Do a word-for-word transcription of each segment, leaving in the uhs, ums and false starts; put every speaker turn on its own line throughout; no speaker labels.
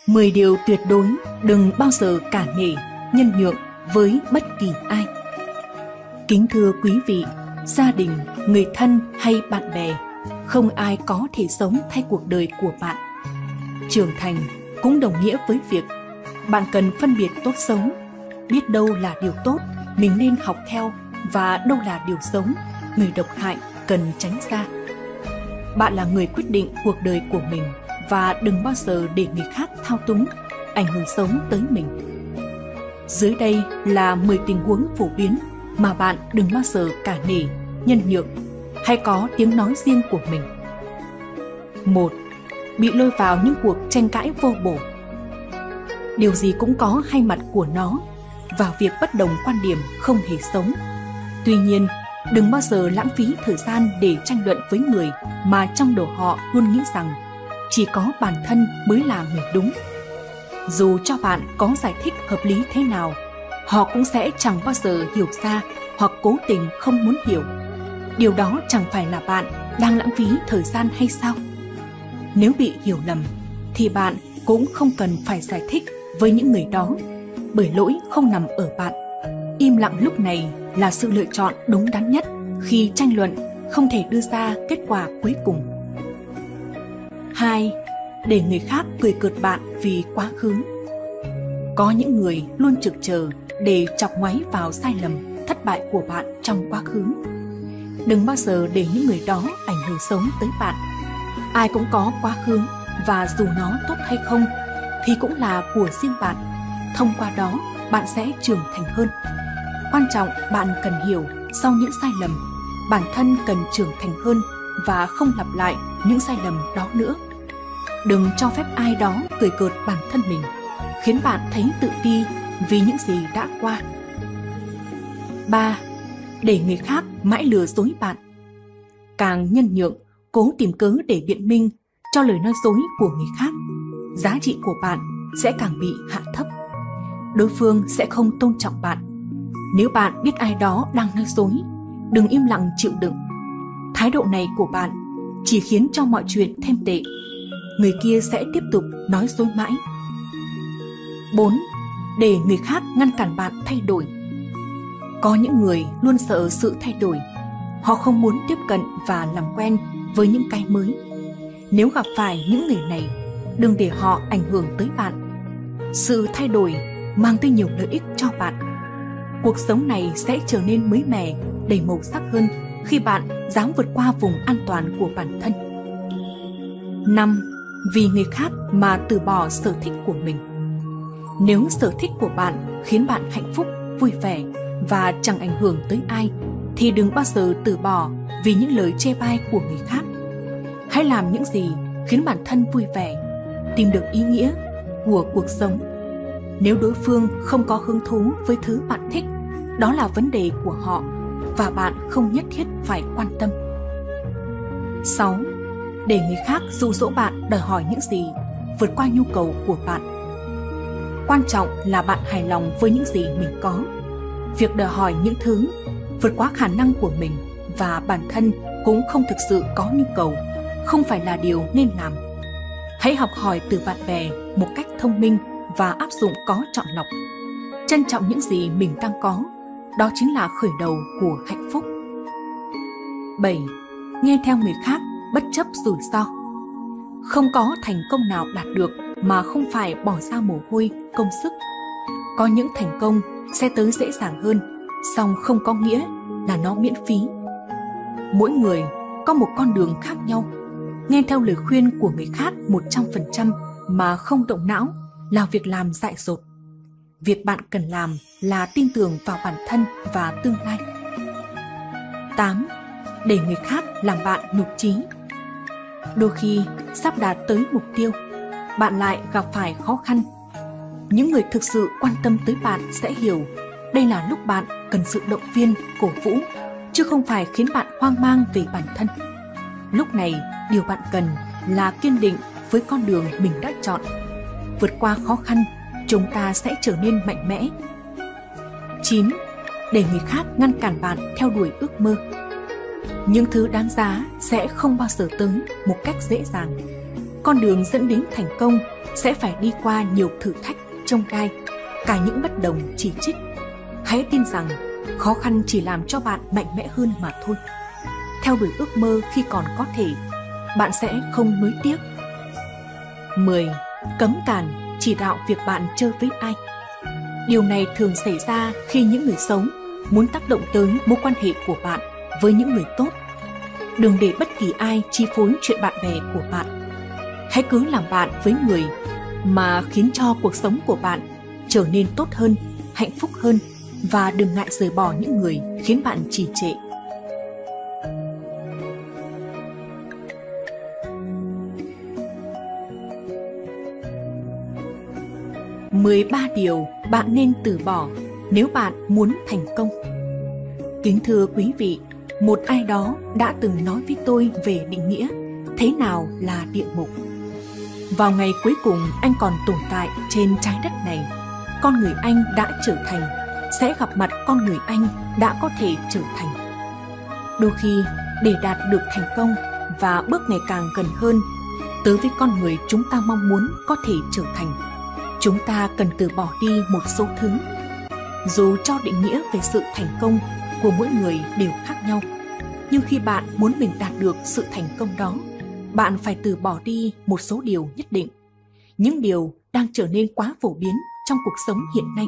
mười điều tuyệt đối đừng bao giờ cả nể, nhân nhượng với bất kỳ ai. Kính thưa quý vị, gia đình, người thân hay bạn bè, không ai có thể sống thay cuộc đời của bạn. Trưởng thành cũng đồng nghĩa với việc bạn cần phân biệt tốt xấu, biết đâu là điều tốt mình nên học theo và đâu là điều xấu, người độc hại cần tránh xa. Bạn là người quyết định cuộc đời của mình và đừng bao giờ để người khác thao túng, ảnh hưởng xấu tới mình. Dưới đây là mười tình huống phổ biến mà bạn đừng bao giờ cả nể, nhân nhượng hay có tiếng nói riêng của mình. một. Bị lôi vào những cuộc tranh cãi vô bổ. Điều gì cũng có hai mặt của nó, và việc bất đồng quan điểm không hề xấu. Tuy nhiên, đừng bao giờ lãng phí thời gian để tranh luận với người mà trong đầu họ luôn nghĩ rằng chỉ có bản thân mới là người đúng. Dù cho bạn có giải thích hợp lý thế nào, họ cũng sẽ chẳng bao giờ hiểu ra hoặc cố tình không muốn hiểu. Điều đó chẳng phải là bạn đang lãng phí thời gian hay sao? Nếu bị hiểu lầm, thì bạn cũng không cần phải giải thích với những người đó, bởi lỗi không nằm ở bạn. Im lặng lúc này là sự lựa chọn đúng đắn nhất khi tranh luận không thể đưa ra kết quả cuối cùng. hai. Để người khác cười cợt bạn vì quá khứ. Có những người luôn trực chờ để chọc ngoáy vào sai lầm, thất bại của bạn trong quá khứ. Đừng bao giờ để những người đó ảnh hưởng xấu tới bạn. Ai cũng có quá khứ, và dù nó tốt hay không thì cũng là của riêng bạn. Thông qua đó, bạn sẽ trưởng thành hơn. Quan trọng bạn cần hiểu, sau những sai lầm, bản thân cần trưởng thành hơn và không lặp lại những sai lầm đó nữa. Đừng cho phép ai đó cười cợt bản thân mình, khiến bạn thấy tự ti vì những gì đã qua. ba. Để người khác mãi lừa dối bạn. Càng nhân nhượng, cố tìm cớ để biện minh cho lời nói dối của người khác, giá trị của bạn sẽ càng bị hạ thấp. Đối phương sẽ không tôn trọng bạn. Nếu bạn biết ai đó đang nói dối, đừng im lặng chịu đựng. Thái độ này của bạn chỉ khiến cho mọi chuyện thêm tệ. Người kia sẽ tiếp tục nói dối mãi. bốn. Để người khác ngăn cản bạn thay đổi. Có những người luôn sợ sự thay đổi. Họ không muốn tiếp cận và làm quen với những cái mới. Nếu gặp phải những người này, đừng để họ ảnh hưởng tới bạn. Sự thay đổi mang tới nhiều lợi ích cho bạn. Cuộc sống này sẽ trở nên mới mẻ, đầy màu sắc hơn khi bạn dám vượt qua vùng an toàn của bản thân. năm. Vì người khác mà từ bỏ sở thích của mình. Nếu sở thích của bạn khiến bạn hạnh phúc, vui vẻ và chẳng ảnh hưởng tới ai, thì đừng bao giờ từ bỏ vì những lời chê bai của người khác. Hãy làm những gì khiến bản thân vui vẻ, tìm được ý nghĩa của cuộc sống. Nếu đối phương không có hứng thú với thứ bạn thích, đó là vấn đề của họ và bạn không nhất thiết phải quan tâm. sáu. Để người khác dụ dỗ bạn đòi hỏi những gì vượt qua nhu cầu của bạn. Quan trọng là bạn hài lòng với những gì mình có. Việc đòi hỏi những thứ vượt quá khả năng của mình và bản thân cũng không thực sự có nhu cầu không phải là điều nên làm. Hãy học hỏi từ bạn bè một cách thông minh và áp dụng có chọn lọc. Trân trọng những gì mình đang có, đó chính là khởi đầu của hạnh phúc. bảy. Nghe theo người khác bất chấp rủi ro. Không có thành công nào đạt được mà không phải bỏ ra mồ hôi, công sức. Có những thành công sẽ tới dễ dàng hơn, song không có nghĩa là nó miễn phí. Mỗi người có một con đường khác nhau. Nghe theo lời khuyên của người khác một trăm phần trăm mà không động não là việc làm dại dột. Việc bạn cần làm là tin tưởng vào bản thân và tương lai. tám. Để người khác làm bạn nhục chí. Đôi khi sắp đạt tới mục tiêu, bạn lại gặp phải khó khăn. Những người thực sự quan tâm tới bạn sẽ hiểu đây là lúc bạn cần sự động viên, cổ vũ, chứ không phải khiến bạn hoang mang về bản thân. Lúc này, điều bạn cần là kiên định với con đường mình đã chọn. Vượt qua khó khăn, chúng ta sẽ trở nên mạnh mẽ. chín. Để người khác ngăn cản bạn theo đuổi ước mơ. Những thứ đáng giá sẽ không bao giờ tới một cách dễ dàng. con đường dẫn đến thành công sẽ phải đi qua nhiều thử thách, chông gai, cả những bất đồng, chỉ trích. Hãy tin rằng khó khăn chỉ làm cho bạn mạnh mẽ hơn mà thôi. Theo đuổi ước mơ khi còn có thể, bạn sẽ không nuối tiếc. mười. Cấm cản chỉ đạo việc bạn chơi với ai. Điều này thường xảy ra khi những người xấu muốn tác động tới mối quan hệ của bạn với những người tốt. Đừng để bất kỳ ai chi phối chuyện bạn bè của bạn. Hãy cứ làm bạn với người mà khiến cho cuộc sống của bạn trở nên tốt hơn, hạnh phúc hơn, và đừng ngại rời bỏ những người khiến bạn trì trệ. mười ba điều bạn nên từ bỏ nếu bạn muốn thành công. Kính thưa quý vị, một ai đó đã từng nói với tôi về định nghĩa thế nào là địa ngục. Vào ngày cuối cùng anh còn tồn tại trên trái đất này, con người anh đã trở thành sẽ gặp mặt con người anh đã có thể trở thành. Đôi khi, để đạt được thành công và bước ngày càng gần hơn tới với con người chúng ta mong muốn có thể trở thành, chúng ta cần từ bỏ đi một số thứ. Dù cho định nghĩa về sự thành công của mỗi người đều khác nhau, nhưng khi bạn muốn mình đạt được sự thành công đó, bạn phải từ bỏ đi một số điều nhất định. Những điều đang trở nên quá phổ biến trong cuộc sống hiện nay.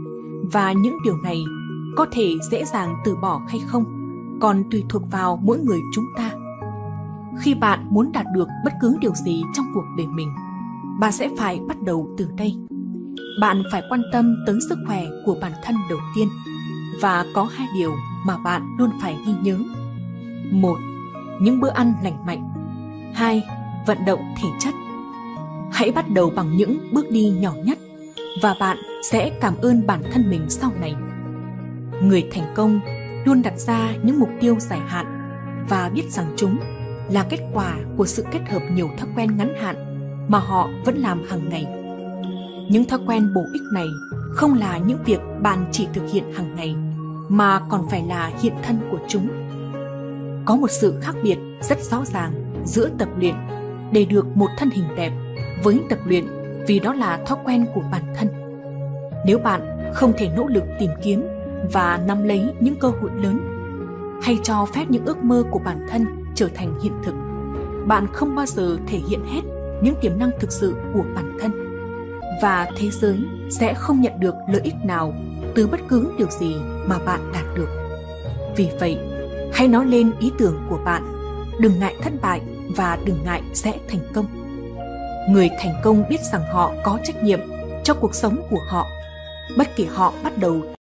Và những điều này có thể dễ dàng từ bỏ hay không, còn tùy thuộc vào mỗi người chúng ta. Khi bạn muốn đạt được bất cứ điều gì trong cuộc đời mình, bạn sẽ phải bắt đầu từ đây. Bạn phải quan tâm tới sức khỏe của bản thân đầu tiên. Và có hai điều mà bạn luôn phải ghi nhớ. Một, những bữa ăn lành mạnh. Hai, vận động thể chất. Hãy bắt đầu bằng những bước đi nhỏ nhất, và bạn sẽ cảm ơn bản thân mình sau này. Người thành công luôn đặt ra những mục tiêu dài hạn và biết rằng chúng là kết quả của sự kết hợp nhiều thói quen ngắn hạn mà họ vẫn làm hàng ngày. Những thói quen bổ ích này không là những việc bạn chỉ thực hiện hàng ngày, mà còn phải là hiện thân của chúng. Có một sự khác biệt rất rõ ràng giữa tập luyện để được một thân hình đẹp với tập luyện vì đó là thói quen của bản thân. Nếu bạn không thể nỗ lực tìm kiếm và nắm lấy những cơ hội lớn, hay cho phép những ước mơ của bản thân trở thành hiện thực, bạn không bao giờ thể hiện hết những tiềm năng thực sự của bản thân, và thế giới sẽ không nhận được lợi ích nào từ bất cứ điều gì mà bạn đạt được. Vì vậy, hãy nói lên ý tưởng của bạn, đừng ngại thất bại và đừng ngại sẽ thành công. Người thành công biết rằng họ có trách nhiệm cho cuộc sống của họ, bất kể họ bắt đầu